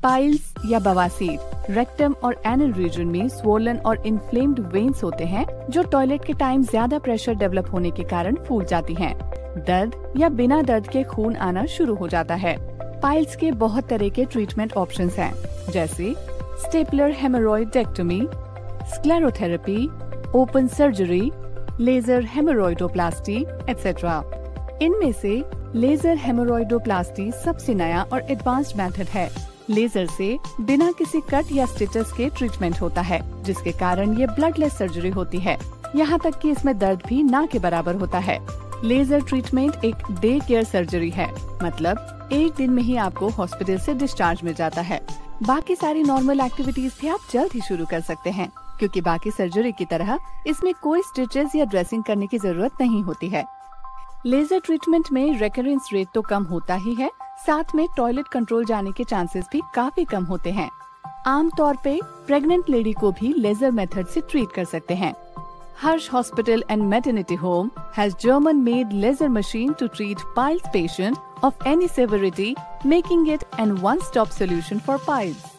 Piles या बवासीर rectum और एनल रीजन में स्वोलन और इन्फ्लेम्ड वेन्स होते हैं जो टॉयलेट के टाइम ज्यादा प्रेशर डेवलप होने के कारण फूल जाती हैं। दर्द या बिना दर्द के खून आना शुरू हो जाता है। पाइल्स के बहुत तरह के ट्रीटमेंट ऑप्शंस हैं, जैसे stapler hemorrhoidectomy, sclerotherapy, open surgery, laser hemorrhoidoplasty etcetera. इनमें से लेजर हेमोरॉइडोप्लास्टी सबसे नया और एडवांस्ड मेथड है। लेजर से बिना किसी कट या स्टिचेस के ट्रीटमेंट होता है, जिसके कारण ये ब्लडलेस सर्जरी होती है। यहाँ तक कि इसमें दर्द भी ना के बराबर होता है। लेजर ट्रीटमेंट एक डे केयर सर्जरी है, मतलब एक दिन में ही आपको हॉस्पिटल से डिस्चार्ज मिल जाता है। बाकी सारी नॉर्मल एक्टिविटीज भी आप जल्द ही शुरू कर सकते हैं, क्योंकि बाकी सर्जरी की तरह इसमें कोई स्टिचेस या ड्रेसिंग करने की जरूरत नहीं होती है। लेजर ट्रीटमेंट में रेकरेंस रेट तो कम होता ही है, साथ में टॉयलेट कंट्रोल जाने के चांसेस भी काफी कम होते हैं। आमतौर पे प्रेग्नेंट लेडी को भी लेजर मेथड से ट्रीट कर सकते हैं। Harsh Hospital and Maternity Home has German-made laser machine to treat piles patient of any severity, making it an one-stop solution for piles.